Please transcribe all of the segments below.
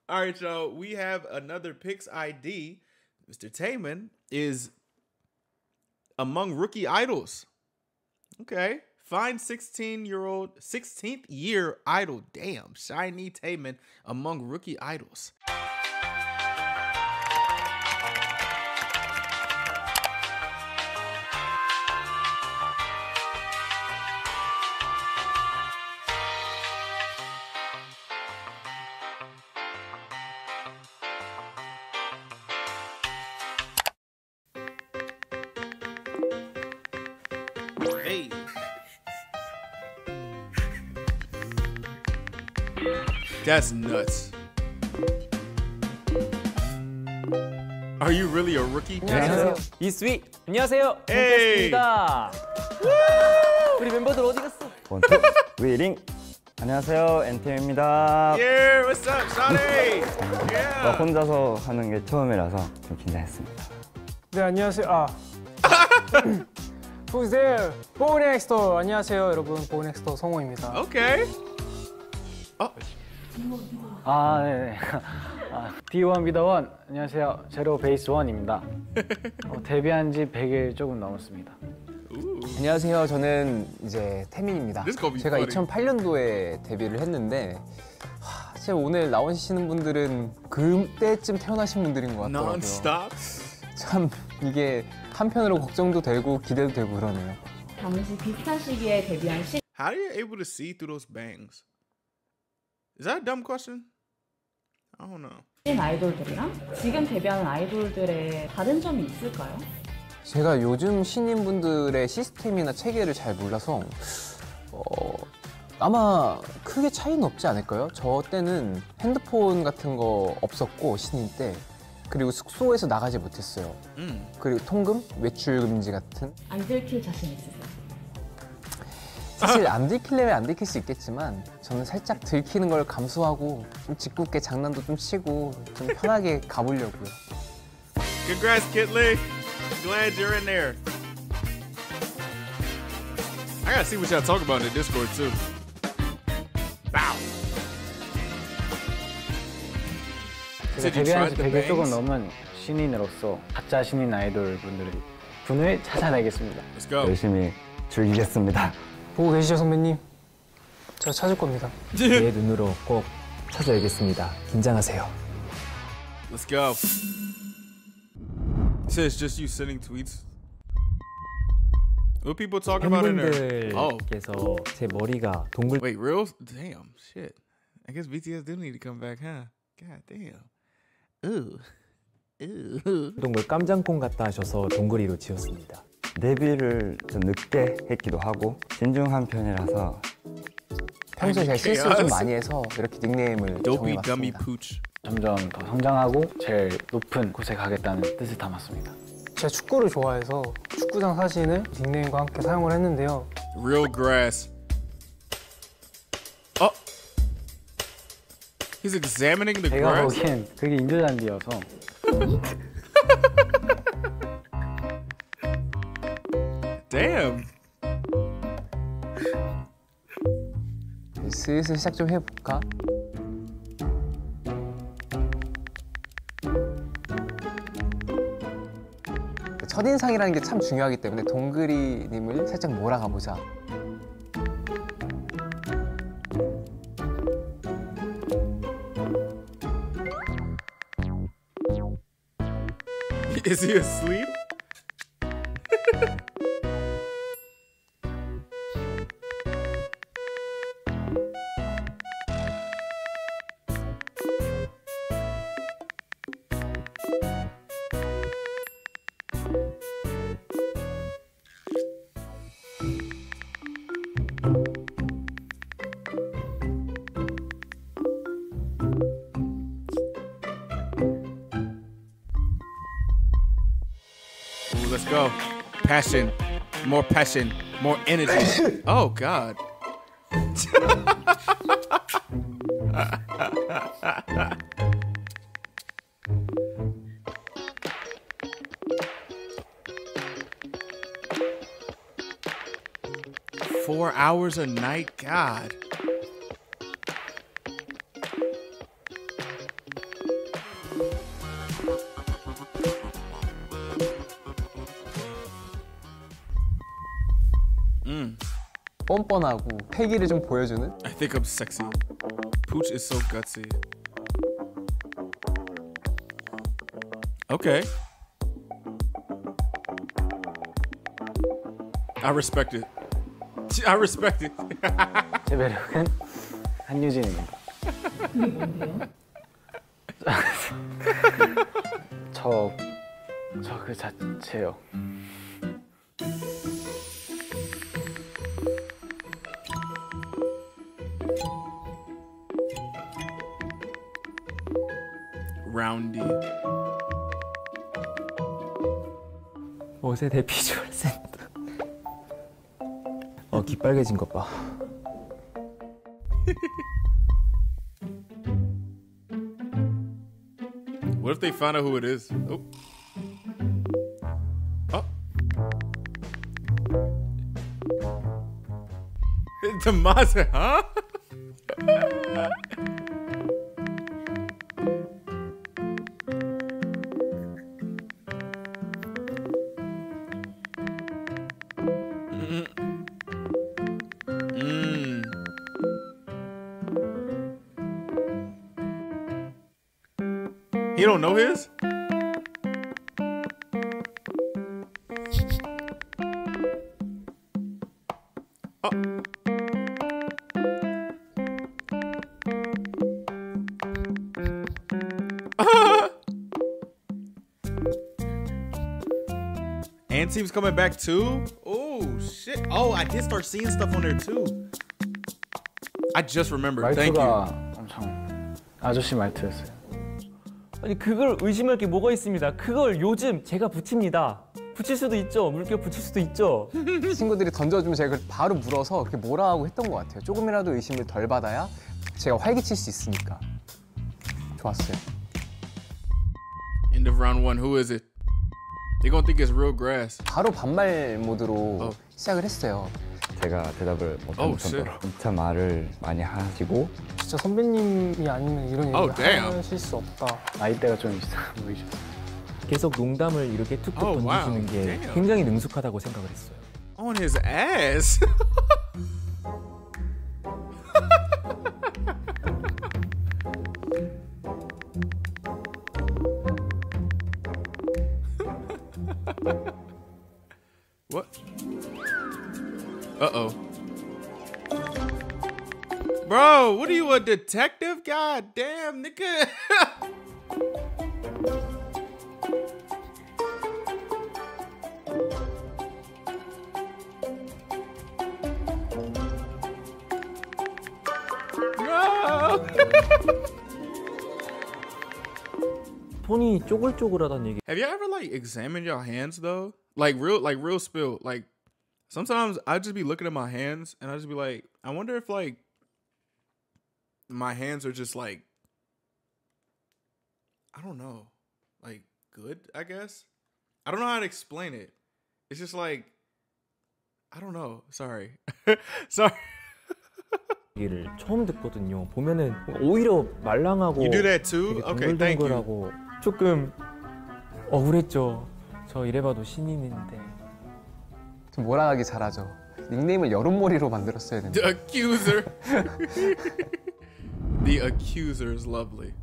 All right, y'all. We have another Picks ID. Mr. Taman is among rookie idols. Okay. Find 16th year idol. Damn. Shiny Taman among rookie idols. Hey. That's nuts. Are you really a rookie? 안녕하세요. 이스위. 안녕하세요. Hey. 팬캐스트입니다. 우리 멤버들 어디 갔어? 원투 위링. 안녕하세요, 엔템입니다. Yeah, what's up, Shawty? Yeah. 혼자서 하는 게 처음이라서 좀 긴장했습니다. 네, 안녕하세요. Who's there? 보은엑스토. 안녕하세요, 여러분. 보은엑스토 성호입니다. Okay. 네. D1 비더1. 안녕하세요. 제로 베이스 1입니다. 데뷔한 지 100일 조금 넘었습니다. 안녕하세요. 저는 이제 태민입니다. This gonna be 제가 funny. 2008년도에 데뷔를 했는데 사실 오늘 나오시는 분들은 그때쯤 태어나신 분들인 것 같더라고요. Non-stop. 참 이게 한편으로 걱정도 되고 기대도 되고 그러네요. 당시 비슷한 시기에 데뷔한 How are you able to see through those bangs? Is that a dumb question? I don't know. 신인 아이돌들이랑 지금 데뷔하는 아이돌들의 다른 점이 있을까요? 제가 요즘 신인분들의 시스템이나 체계를 잘 몰라서 아마 크게 차이는 없지 않을까요? 저 때는 핸드폰 같은 거 없었고 신인 때 그리고 숙소에서 나가지 못했어요. 그리고 통금, 외출 금지 같은 안 들킬 자신 있으세요? 사실 안 들키려면 안 들킬 수 있겠지만 저는 살짝 들키는 걸 감수하고 좀 짓궂게 장난도 좀 치고 좀 편하게 가보려고요. Congrats, Kitley. Glad you're in there. I gotta see what y'all talk about in the Discord too. Wow. 제가 Did you 데뷔한 try 지 the 100일 조금 bangs? 넘은 신인으로서 가짜 신인 아이돌 분을 찾아내겠습니다. Let's go. 열심히 즐기겠습니다. 보고 계시죠, 선배님? 제가 찾을 겁니다. 내 눈으로 꼭 찾아야겠습니다. 긴장하세요. Let's go. So it's just you sending tweets. What people talking about in there? Oh, 팬분들께서 제 머리가 동글 wait, real? Damn, shit. I guess BTS do need to come back, huh? God damn. Ooh. Ooh. 동글 깜장콩 같다 하셔서 동글이로 지었습니다. 데뷔를 좀 늦게 했기도 하고 신중한 편이라서 평소에 제가 실수를 좀 chaos. 많이 해서 이렇게 닉네임을 Dopey dummy 정해봤습니다. pooch. 점점 더 성장하고 제일 높은 곳에 가겠다는 뜻을 담았습니다. 제가 축구를 좋아해서 축구장 사진을 닉네임과 함께 사용을 했는데요. Real grass. Oh. He's examining the 제가 grass. 보기엔 그게 인조잔디여서 Damn. 슬슬 시작 좀 해볼까? 첫인상이라는 게 참 중요하기 때문에 동글이님을 살짝 몰아가 보자. Is he asleep? Ooh, let's go. Passion. More passion. More energy. Oh, God. Four hours a night? God. 뻔뻔하고 패기를 좀 보여주는. I think I'm sexy. Pooch is so gutsy. Okay. I respect it. I respect it. 제 매력은 한유진입니다. 그게 뭔데요? 저 그 자체요. Roundy. 옷의 대피주얼 센터. 귀 빨개진 것 봐. What if they find out who it is? Oh. Oh. Tomasa, huh? You don't know his? And team's coming back too? Oh shit. Oh, I did start seeing stuff on there too. I just remembered. Thank you. 말투가 엄청 아저씨 말투였어요. 아니 그걸 의심할 게 뭐가 있습니다. 그걸 요즘 제가 붙입니다. 붙일 수도 있죠. 물결 붙일 수도 있죠. 친구들이 던져주면 제가 그걸 바로 물어서 그렇게 뭐라 하고 했던 것 같아요. 조금이라도 의심을 덜 받아야 제가 활기칠 수 있으니까. 좋았어요. End of round one. Who is it? They're gonna think it's real grass. 바로 반말 모드로 시작을 했어요. 제가 대답을 못할 Oh, shit. 정도로 진짜 말을 많이 하시고 진짜 선배님이 아니면 이런 Oh, 얘기를 damn. 하실 수 없다. 나이대가 좀 있어 보이죠. 계속 농담을 이렇게 툭툭 Oh, wow. 던지시는 게 Damn. 굉장히 능숙하다고 생각을 했어요. On his ass. What? Uh-oh. Bro, what are you, a detective? God damn, nigga. No. 손이 쪼글쪼글하다는 얘기. Have you ever like examined your hands though? Like real spill. Like sometimes I just be looking at my hands and I just be like, I wonder if like my hands are just like, I don't know, like good, I guess. I don't know how to explain it. It's just like, I don't know. Sorry. Sorry. 얘기를 처음 듣거든요. 보면은 오히려 말랑하고 You do that too? 되게 Okay, thank you. 동글동글하고 조금 억울했죠. 저 이래봐도 신인인데. 좀 몰아가기 잘하죠. 닉네임을 여론몰이로 만들었어야 되는데. The accuser. The accuser is lovely.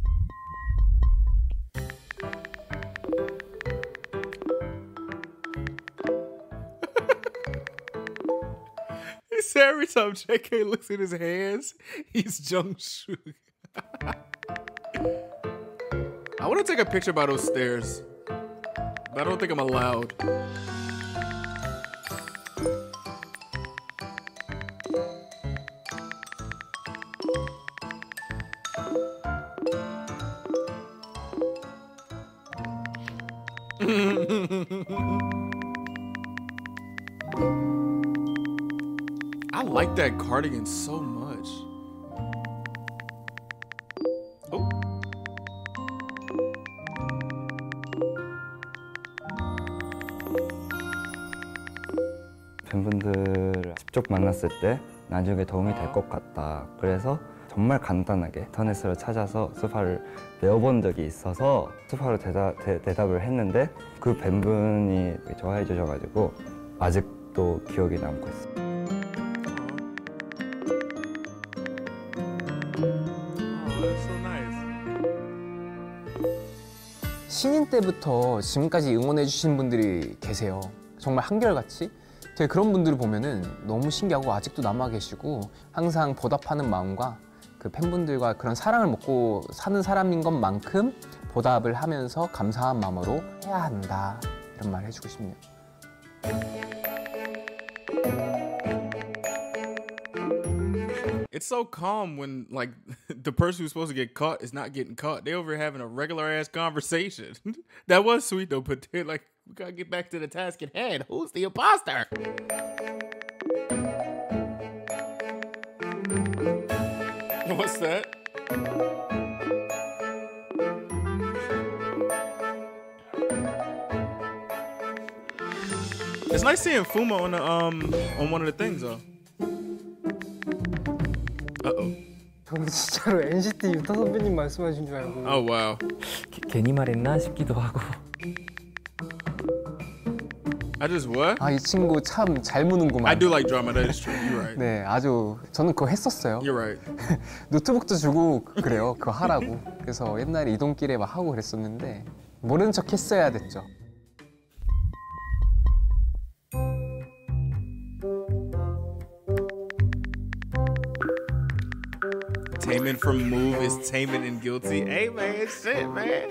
He said every time JK looks at his hands, he's Jung-soo. I want to take a picture by those stairs, but I don't think I'm allowed. I like that cardigan so much. Oh. 팬분들을 직접 만났을 때 나중에 도움이 될 것 같다. 그래서 정말 간단하게 인터넷으로 찾아서 스파를 배워본 적이 있어서 스파로 대답을 했는데 그 팬분이 좋아해 주셔가지고 아직도 기억이 남고 있어요. 신인 때부터 지금까지 응원해 주신 분들이 계세요. 정말 한결같이. 되게 그런 분들을 보면은 너무 신기하고 아직도 남아 계시고 항상 보답하는 마음과 그 팬분들과 그런 사랑을 먹고 사는 사람인 것만큼 보답을 하면서 감사한 마음으로 해야 한다. 이런 말 해주고 싶네요. It's so calm when like the person who's supposed to get caught is not getting caught. They over here having a regular ass conversation. That was sweet though, but they're like, we gotta get back to the task at hand. Who's the imposter? What's that? It's nice seeing Fuma on the on one of the things though. Uh-oh. 저는 진짜로 NCT 유타 선배님 말씀하신 줄 알고. Oh wow. 괜히 말했나 싶기도 하고. I just what? 아, 이 친구 참 잘 무는구만. I do like drama. That is true. You're right. 네, 아주 저는 그거 했었어요. You're right. 노트북도 주고 그래요. 그거 하라고. 그래서 옛날에 이동길에 막 하고 그랬었는데 모르는 척 했어야 됐죠. Taemin from Move is Taemin and Guilty. Hey man, shit man.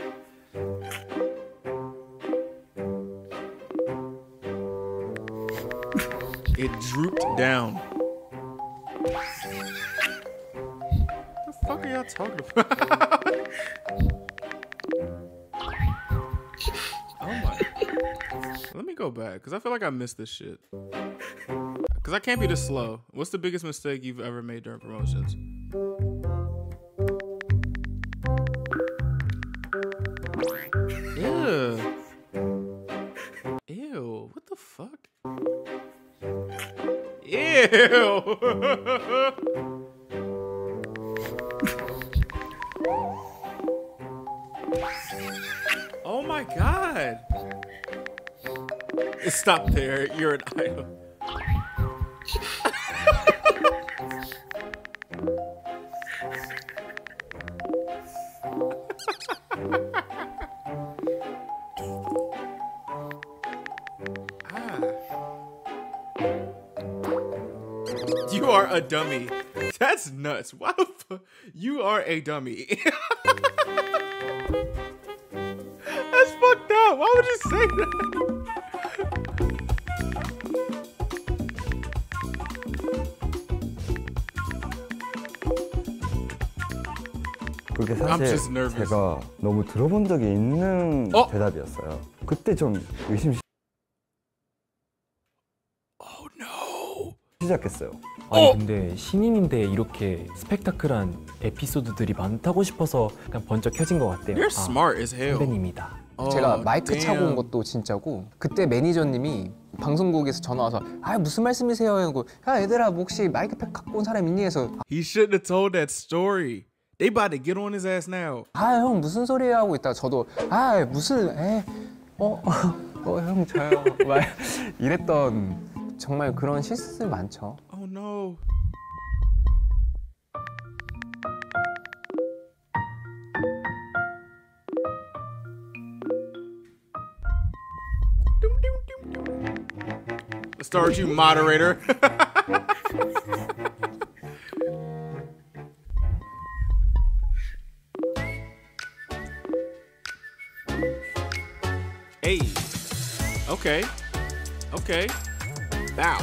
It drooped down. What the fuck are y'all talking about? Oh my. Let me go back, because I feel like I missed this shit. Because I can't be this slow. What's the biggest mistake you've ever made during promotions? Ew. Ew. What the fuck? Ew. Oh my god. Stop there. You're an idol. You are a dummy. That's nuts. Why the fuck? You are a dummy. That's fucked up. Why would you say that? 그게 I'm 사실 just nervous. 제가 너무 들어본 적이 있는 어? 대답이었어요. 그때 좀 의심 Oh no. 시작했어요. 아니 근데 신인인데 이렇게 스펙타클한 에피소드들이 많다고 싶어서 그냥 번쩍 켜진 것 같대요. You're smart as hell. 선배님이다. 제가 Oh, 마이크 차고 온 damn. 것도 진짜고 그때 매니저님이 방송국에서 전화 와서 아 무슨 말씀이세요? 하고 야 얘들아 뭐 혹시 마이크팩 갖고 온 사람 있니? 해서 He shouldn't have told that story. They about to get on his ass now. 아 형 무슨 소리야 하고 있다가 저도 아 무슨 형 저요 막 이랬던 정말 그런 실수들 많죠. Oh no. Let's start with you, moderator. Hey. Okay. Okay. Bow.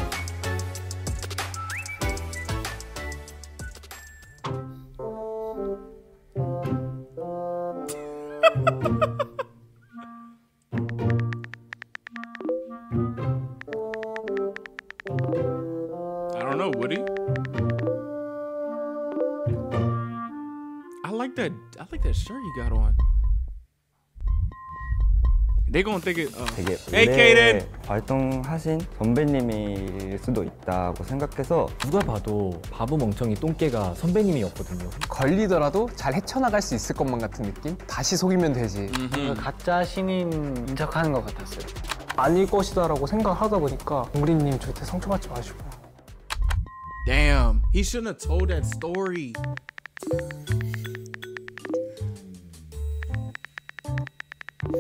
I don't know, Woody. I like that shirt you got on. They gonna think it. 되게 Hey, 오래 Kaden. 활동하신 선배님일 수도 있다고 생각해서 누가 봐도 바보 멍청이 똥개가 선배님이었거든요. 걸리더라도 잘 헤쳐나갈 수 있을 것만 같은 느낌? 다시 속이면 되지. 가짜 신인인 척하는 것 같았어요. 아닐 것이다라고 생각하다 보니까 우리님 절대 상처받지 마시고. Damn, he shouldn't have told that story.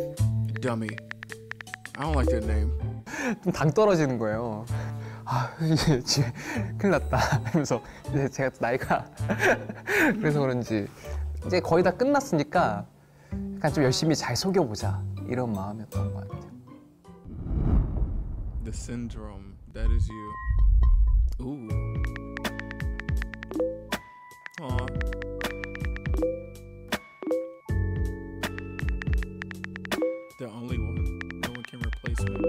Dummy. I don't like that name. 좀 당 떨어지는 거예요. 아, 이제 큰일 났다 하면서 이제 제가 또 나이가 그래서 그런지 이제 거의 다 끝났으니까 약간 좀 열심히 잘 속여보자 이런 마음이었던 것 같아요. The syndrome. That is you. Ooh. Aw. The only one. No one can replace me.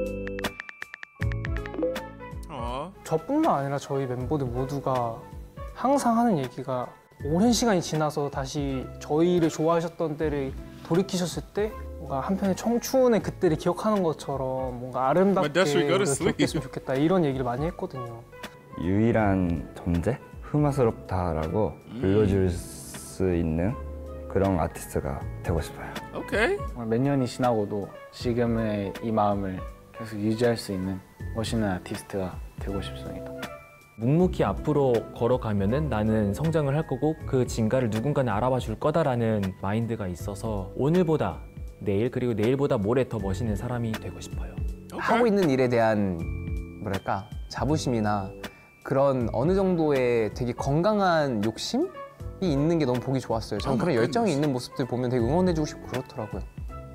Aw. 저뿐만 아니라 저희 멤버들 모두가 항상 하는 얘기가 오랜 시간이 지나서 다시 저희를 좋아하셨던 때를 돌이키셨을 때 뭔가 한편의 청춘의 그때를 기억하는 것처럼 뭔가 아름답게 But that's where you go to 우리가 sleep. 기억했으면 좋겠다 이런 얘기를 많이 했거든요. 유일한 존재? 흠화스럽다라고 불러줄 수 있는 그런 아티스트가 되고 싶어요. Okay. 정말 몇 년이 지나고도 지금의 이 마음을 계속 유지할 수 있는 멋있는 아티스트가 되고 싶습니다. 묵묵히 앞으로 걸어가면은 나는 성장을 할 거고 그 진가를 누군가는 알아봐 줄 거다라는 마인드가 있어서 오늘보다 내일 그리고 내일보다 모레 더 멋있는 사람이 되고 싶어요. 하고 있는 일에 대한 뭐랄까 자부심이나 그런 어느 정도의 되게 건강한 욕심이 있는 게 너무 보기 좋았어요. 저는 그런 열정이 있는 모습들 보면 되게 응원해주고 싶고 그렇더라고요.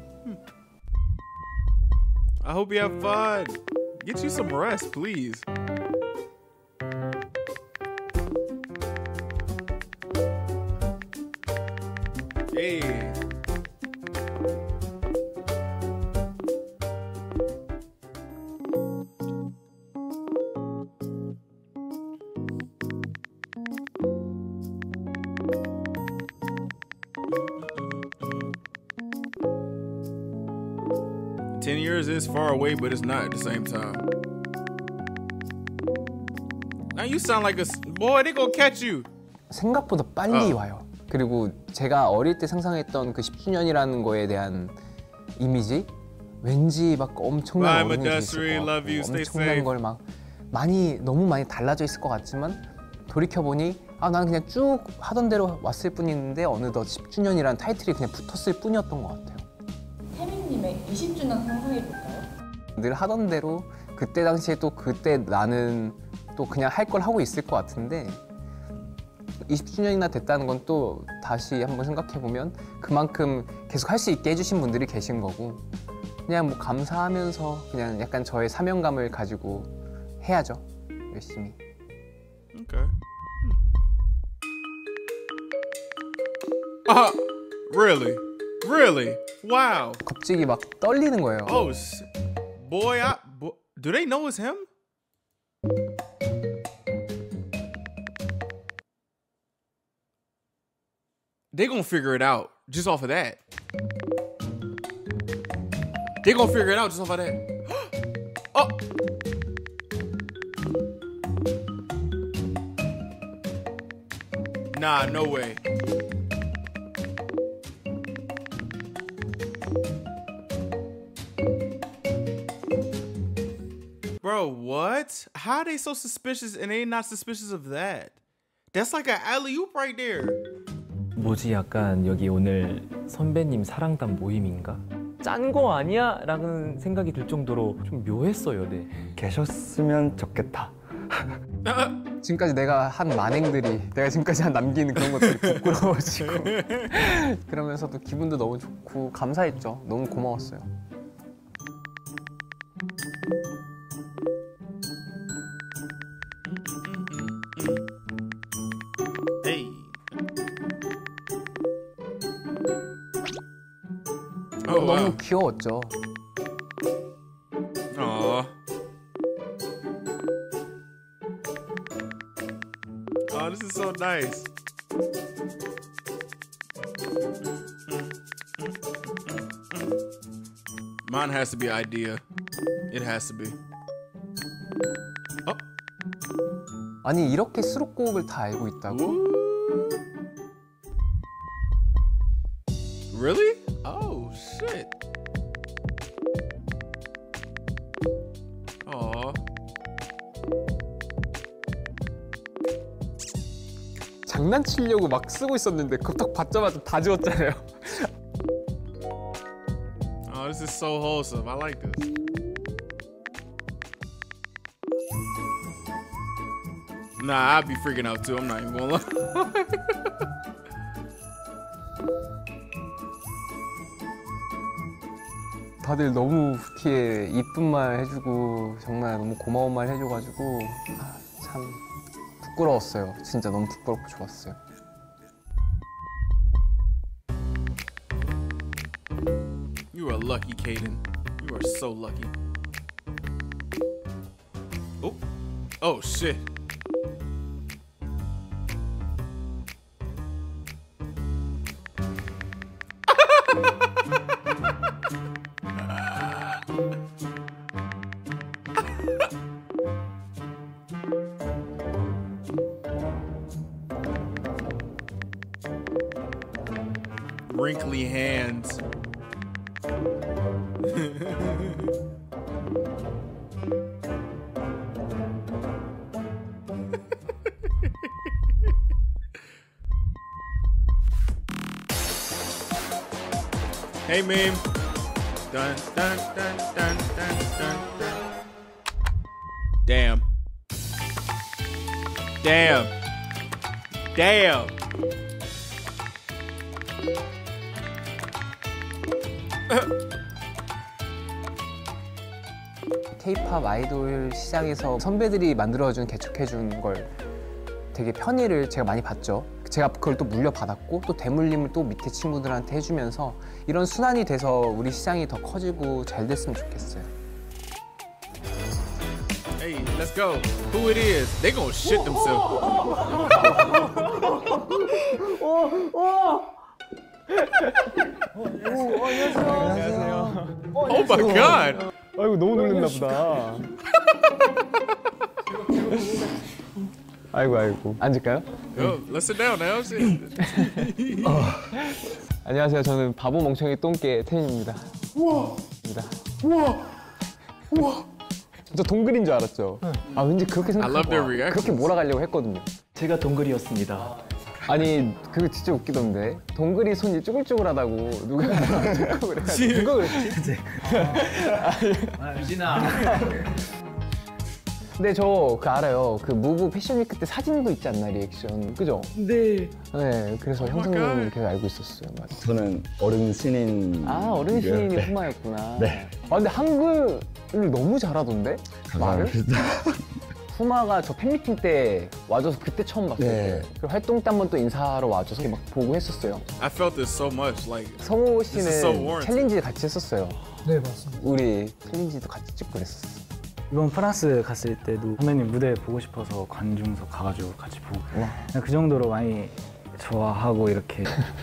I hope you have fun. Get you some rest, please. Hey. Ten years is far away, but it's not at the same time. Now you sound like a boy. They gonna catch you. 생각보다 빨리 와요. 그리고 제가 어릴 때 상상했던 그 10주년이라는 거에 대한 이미지 왠지 막 엄청난 Bye, 어른이 됐을 Madasri. 것 Love you. 같고 Stay 엄청난 safe. 걸 막 너무 많이 달라져 있을 것 같지만 돌이켜보니 아 나는 그냥 쭉 하던 대로 왔을 뿐인데 어느덧 10주년이라는 타이틀이 그냥 붙었을 뿐이었던 것 같아요. 태민님의 20주년 상상해볼까요? 늘 하던 대로 그때 당시에 또 그때 나는 또 그냥 할 걸 하고 있을 것 같은데 20주년이나 됐다는 건 또 다시 한번 생각해보면 그만큼 계속 할 수 있게 해주신 분들이 계신 거고 그냥 뭐 감사하면서 그냥 약간 저의 사명감을 가지고 해야죠. 열심히. Okay. Really? Really? Wow. 갑자기 막 떨리는 거예요. Oh, boy, do they know it's him? They gonna figure it out just off of that. They gonna figure it out just off of that. Oh. Nah, no way. Bro, what? How are they so suspicious and they not suspicious of that? That's like an alley-oop right there. 뭐지 약간 여기 오늘 선배님 사랑단 모임인가? 짠 거 아니야? 라는 생각이 들 정도로 좀 묘했어요. 네. 계셨으면 좋겠다. 지금까지 내가 한 만행들이 내가 지금까지 한 남긴 그런 것들이 부끄러워지고 그러면서도 기분도 너무 좋고 감사했죠. 너무 고마웠어요. Hey. Oh, wow. 너무 귀여웠죠. Aw. Oh, this is so nice. Mine has to be idea. It has to be. Oh. 아니 이렇게 수록곡을 다 알고 있다고? Ooh. Really? Oh, shit. Aw. 장난치려고 막 쓰고 있었는데 딱 받자마자 다 지웠잖아요. Oh, Oh, this is so wholesome. I like this. Nah, I'd be freaking out too. I'm not even gonna lie. 다들 너무 부티에 이쁜 말 해주고 정말 너무 고마운 말 해줘가지고 참 부끄러웠어요. 진짜 너무 부끄럽고 좋았어요. You are lucky, Caden. You are so lucky. Oh, oh shit. Wrinkly hands. Hey, meme. Dun, dun, dun, dun, dun, dun, dun. Damn. Damn. Damn. K-팝 아이돌 시장에서 선배들이 만들어준 개척해준 걸 되게 편의를 제가 많이 봤죠. 제가 그걸 또 물려받았고 또 대물림을 또 밑에 친구들한테 해주면서 이런 순환이 돼서 우리 시장이 더 커지고 잘 됐으면 좋겠어요. Hey, let's go. Who it is? They gonna shit themselves. Oh my god. 아이고 너무 놀랐나 보다. 아이고 앉을까요? Yo, let's sit down now. Shit. 안녕하세요. 저는 바보 멍청이 똥개 텐입니다. 우와. 저 동글인 줄 알았죠. 아 왠지 그렇게 I love their 생각하고 reactions. 그렇게 몰아가려고 했거든요. 제가 동글이었습니다. 아니 그거 진짜 웃기던데 동글이 손이 쭈글쭈글하다고 누가 듣고 그래가지고 누가 그랬지? 유진아. 근데 저 그 알아요. 그 무브 패션위크 때 사진도 있지 않나 리액션 그죠? 네. 네 그래서 형성님 이렇게 알고 있었어요. 맞아. 저는 어른신인. 아 어른신이 네. 후마였구나. 네. 아 근데 한글을 너무 잘하던데 말을? 감사합니다. 후마가 저 팬미팅 때 와줘서 그때 처음 봤어요. 네. 그리고 활동 때 한 번 또 인사하러 와줘서 막 보고 했었어요. I felt this so much. Like 성호 This is so 씨는 warranted. 챌린지 같이 했었어요. 네 맞습니다. 우리 챌린지도 같이 찍고 그랬었어. 이번 프랑스 갔을 때도 선배님 무대 보고 싶어서 관중석 가가지고 같이 보고 그냥 그 정도로 많이 좋아하고 이렇게.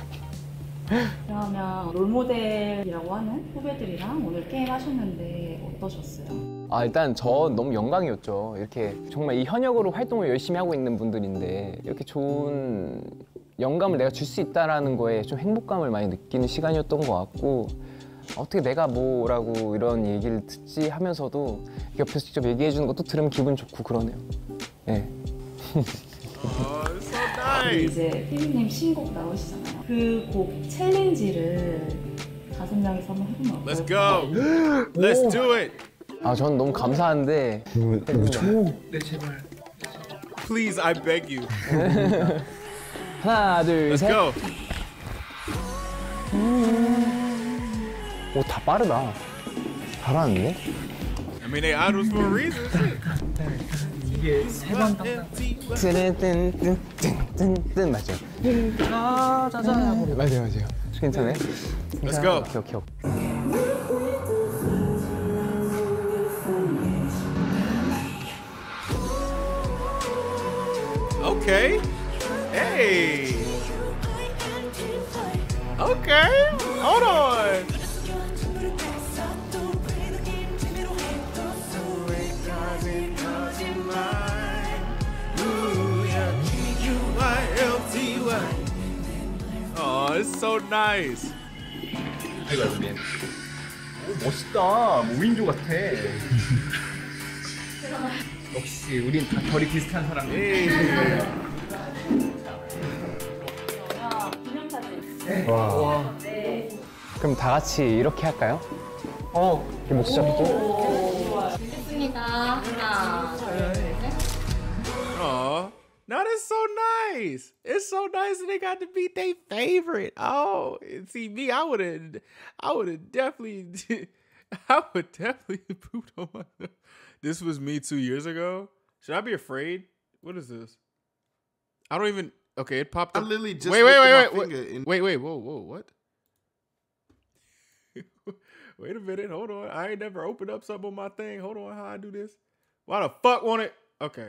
그러면 롤모델이라고 하는 후배들이랑 오늘 게임 하셨는데 어떠셨어요? 아 일단 전 너무 영광이었죠. 이렇게 정말 이 현역으로 활동을 열심히 하고 있는 분들인데 이렇게 좋은 영감을 내가 줄 수 있다라는 거에 좀 행복감을 많이 느끼는 시간이었던 것 같고 어떻게 내가 뭐라고 이런 얘기를 듣지 하면서도 옆에서 직접 얘기해 주는 것도 들으면 기분 좋고 그러네요. 네. oh, it's so nice. 이제 피디님 신곡 나오시잖아요. 그 곡 챌린지를 5명이서 한번 해보면 어떨까요? Let's go. Let's do it. 아 전 너무 감사한데 네 제발. Please, I beg you. 하나 둘 Let's 셋. go. 오 다 빠르다. 잘하는데? I mean, they idols for a reason. 이게 세번 뜬뜬뜬뜬뜬 맞죠? 맞아요. 괜찮아요? Let's go. 오케이. Okay. Hey. Okay. Hold on. Oh, it's so nice. 아이고 미안. 오, 멋있다. 무인조 같아. 역시 우린 다 결이 비슷한 사람들. Hey. 기념사진. 그럼 다 같이 이렇게 할까요? 이게 목 잡기. 준비했습니다. 하나, 둘, 셋. Aw. No, that's so nice. It's so nice that they got to beat their favorite. Oh, see me, I would have definitely, I would definitely pooped on myself. This was me 2 years ago. Should I be afraid? What is this? I don't even. Okay, it popped I up. literally just wait, whoa, what? Wait a minute, hold on. I ain't never opened up something on my thing. Hold on, how I do this? Why the fuck won't it? Okay.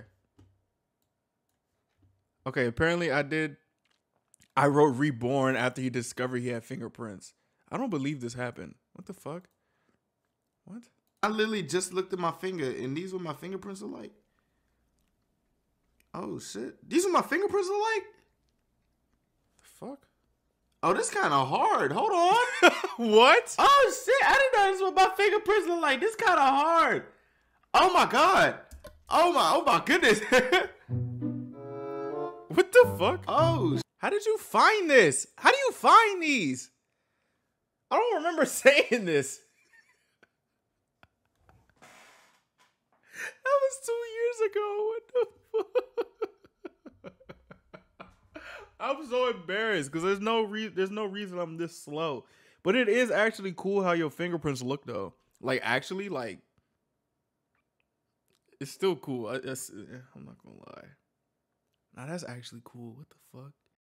Okay, apparently I wrote reborn after he discovered he had fingerprints. I don't believe this happened. What the fuck? What? I literally just looked at my finger, and these were my fingerprints alike. Oh shit, these are my fingerprints alike. The fuck? Oh, this kind of hard. Hold on. What? Oh shit, I didn't know this was what my fingerprints look like. This kind of hard. Oh my god. Oh my goodness. What the fuck? Oh, How did you find this? How do you find these? I don't remember saying this. That was 2 years ago. What the fuck? I'm so embarrassed because there's no reason I'm this slow. But it is actually cool how your fingerprints look though. Like actually, like it's still cool. I'm not gonna lie. Now that's actually cool. What the fuck?